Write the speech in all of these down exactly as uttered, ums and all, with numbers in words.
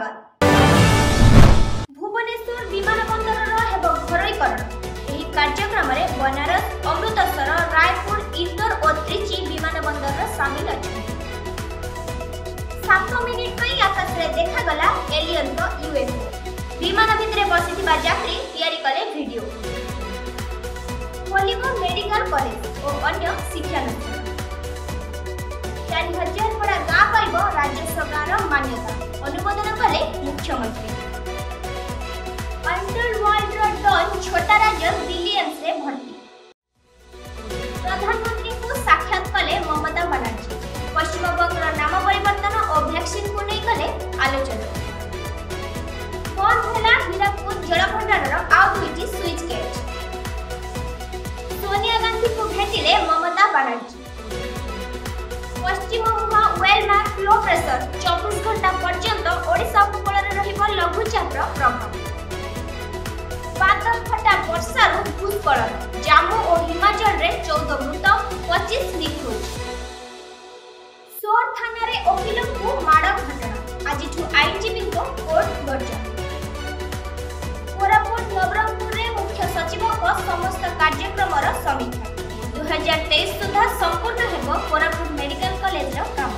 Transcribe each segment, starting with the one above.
स्वागत। भुवनेश्वर विमानबंदर हेब घरोईकरण। एही कार्यक्रम रे बनारस, अमृतसर, रायपुर, इंदौर और त्रिची विमानबंदर शामिल अछि। सात मिनिट पई आकाश रे देखा गला एलियन को यूएफओ। विमान भितरे बसिथिबा यात्री तयारी कले वीडियो। खोलिबो मेडिकल कॉलेज और अन्य शिक्षानुष्ठान। चार हजार बड़ा गाँ पाइब राज्य सरकार मान्यता। अनुमोदन कले मुख्यमंत्री। अंडरवर्ल्ड डॉन छोटा राजा विलियम्स रे भर्ती। प्रधानमंत्री को साक्षात कले ममता बनर्जी। पश्चिम बंग नाम परिवर्तन और वैक्सीन को नहीं कले आलोचना। कौन भेला हीराकुद जलभंडार आउ दुईटी स्विच गेट। सोनिया गांधी को भेटिले ममता बनर्जी। पश्चिम मुहा वेलमार्क लो प्रेशर चौबीस घंटा पर्यंत ओडिशा उपकूल रे रहिबो लघुचापर प्रभाव। बादल फटा वर्षारु भूस्खलन। जम्मू और हिमाचल रे चौदह मृत पच्चीस निखोज। सोर थाना रे ओकिल को माड़ घटना। आज आईनजीबी को कोर्ट गर्जन। कोरापुट नवरंगपुर रे मुख्य सचिव को समस्त कार्यक्रम समीक्षा। दो हज़ार तेईस सुधा संपूर्ण हेबो कोरापुट मेडिकल कॉलेज रो काम।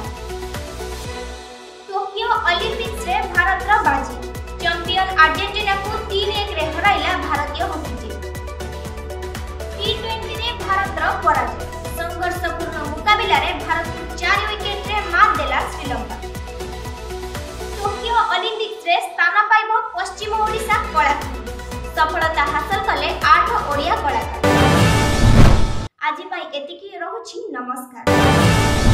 टोकियो ओलंपिक्स रे भारत रो बाजी। चैंपियन अर्जेंटीना को तीन एक रे हराइला भारतीय हॉकी टीम। टी ट्वेंटी रे भारत रो पराजय। संघर्षपूर्ण मुकाबिला रे भारत को चार विकेट रे मात देला श्रीलंका। टोकियो ओलंपिक्स रे स्थान पाइबो पश्चिम ओडिशा कलाकृति। सफलता हासिल कले आठ ओडिया कलाकार। आज पाई एतिकी रहुछि। नमस्कार।